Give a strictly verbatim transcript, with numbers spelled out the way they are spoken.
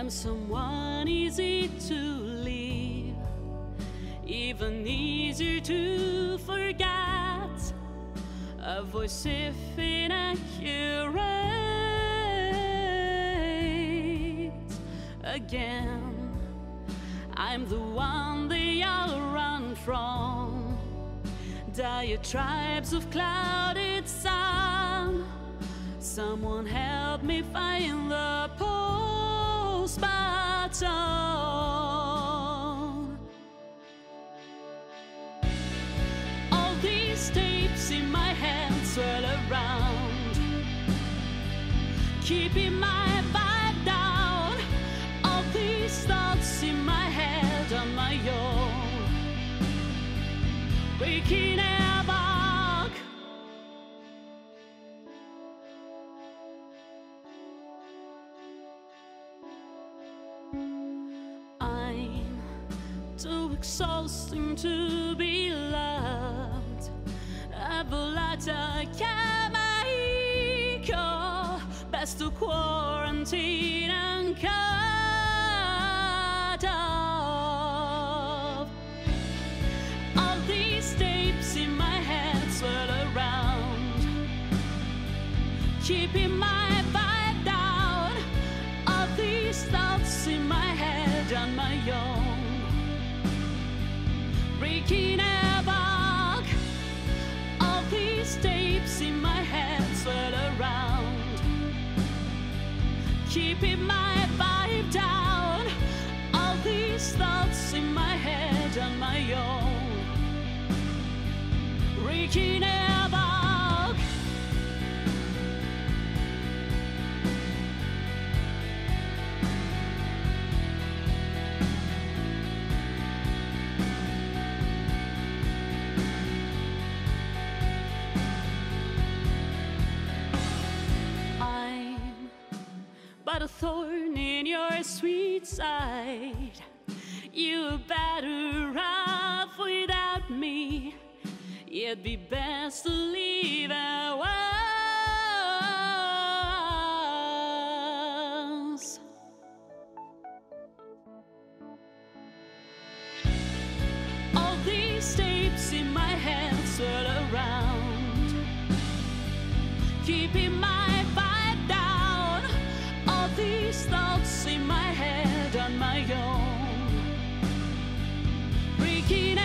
am someone easy to leave, even easier to forget, a voice if inaccurate again. I'm the one they all run from, diatribes of clouded sun. Someone help me find the pulse button. All these tapes in my head swirl around, keeping my vibe down. All these thoughts in my head on my own, waking havoc. I'm too exhausting to be loved. I've a lot I can't make. Best to quarantine and cut off. All these tapes in my head swirl around, keeping my vibe down. All these thoughts in my head on my own, wreaking havoc. All these tapes in my head swirl around, keeping my vibe down. All these thoughts in my head on my own, wreaking havoc. I'm but a thorn in your sweet side. You're better off without me. It'd be best to leave at once. All these tapes in my head swirl around, keeping my vibe down. All these thoughts in my head on my own, breaking